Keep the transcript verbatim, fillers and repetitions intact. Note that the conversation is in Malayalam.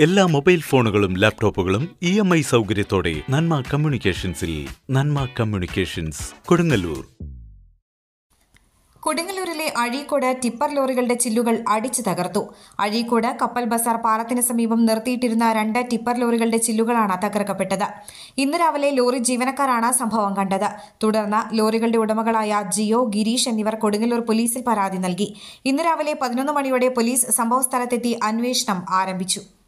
എല്ലാ മൊബൈൽ ഫോണുകളും ലാപ്ടോപ്പുകളും ഇ എം ഐ സൗകര്യത്തോടെ നന്മ കമ്മ്യൂണിക്കേഷൻസിൽ. നന്മ കമ്മ്യൂണിക്കേഷൻസ്, കൊടുങ്ങല്ലൂർ. കൊടുങ്ങല്ലൂരിലെ അഴീക്കോട് ടിപ്പർ ലോറികളുടെ ചില്ലുകൾ അടിച്ചു തകർത്തു. അഴീക്കോട് കപ്പൽ ബസാർ പാലത്തിന് സമീപം നിർത്തിയിട്ടിരുന്ന രണ്ട് ടിപ്പർ ലോറികളുടെ ചില്ലുകളാണ് തകർക്കപ്പെട്ടത്. ഇന്ന് രാവിലെ ലോറി ജീവനക്കാരാണ് സംഭവം കണ്ടത്. തുടർന്ന് ലോറികളുടെ ഉടമകളായ ജിയോ, ഗിരീഷ് എന്നിവർ കൊടുങ്ങല്ലൂർ പോലീസിൽ പരാതി നൽകി. ഇന്ന് രാവിലെ പതിനൊന്ന് മണിയോടെ പോലീസ് സംഭവസ്ഥലത്തെത്തി അന്വേഷണം ആരംഭിച്ചു.